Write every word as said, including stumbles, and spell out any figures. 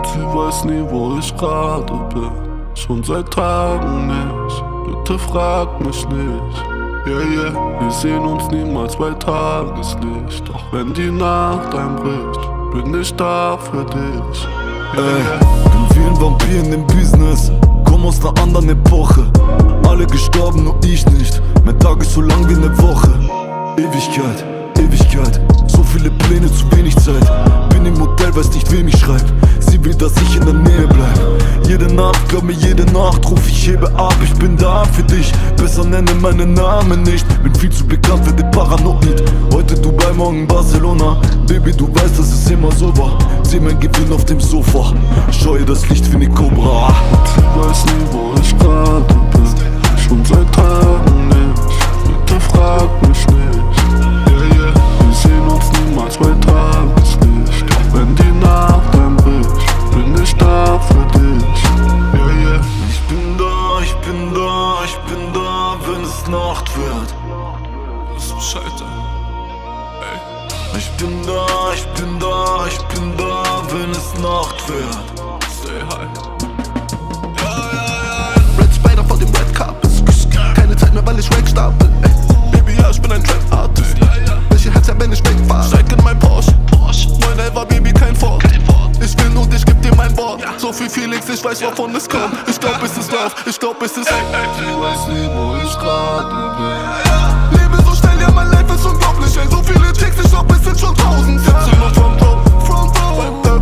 Sie weiß nie, wo ich gerade bin, schon seit Tagen nicht. Bitte frag mich nicht. Yeah, yeah, wir sehen uns niemals bei Tageslicht. Doch wenn die Nacht einbricht, bin ich da für dich. Yeah, Ey, yeah. bin wie ein Vampir in dem Business, komm aus ner anderen Epoche. Alle gestorben, nur ich nicht. Mein Tag ist so lang wie ne Woche. Ewigkeit, Ewigkeit, so viele Pläne, zu wenig Zeit. Bin im Hotel, weiß nicht, wem ich schreib. Sie will, dass ich in der Nähe bleib. Jede Nacht, glaub mir, jede Nacht ruf ich, hebe ab, ich bin da für dich. Besser nenne meinen Namen nicht, bin viel zu bekannt für den Paranoid. Heute Dubai, morgen Barcelona. Baby, du weißt, dass es immer so war. Seh mein Gewinn auf dem Sofa, scheue das Licht wie ne Cobra. Sie weiß nie, wo ich gerade bin, schon seit Tagen nicht. Bitte frag mich nicht. Yeah, yeah, wir sehen uns niemals bei Tageslicht. Doch wenn die Nacht einbricht, bin ich da für dich. Yeah, yeah. Ich bin da, ich bin da, ich bin da, wenn es Nacht wird. Ist Bescheid, ey. Ich bin da, ich bin da, ich bin da, wenn es Nacht wird. Stay high. Red Spider vor dem Red Carpet. Keine Zeit mehr, weil ich Rack stapel. Ey, Baby, ja, ich bin ein Trap-Artist. Welche Herz, ja, wenn ich wegfahre? Steig in mein Porsche. neun elfer, Baby, kein Ford. Ich will und ich geb dir mein Wort. So viel Feelings, ich weiß, wovon es kommt. Ich glaub, es ist Love, ich glaub, es ist. Sie weiß nie, wo ich gerade bin. Lebe so schnell, ja, mein Life ist unglaublich. Ey, so viele Chicks, ich glaub, es sind schon tausend. siebzehn noch Front Row, Front Row.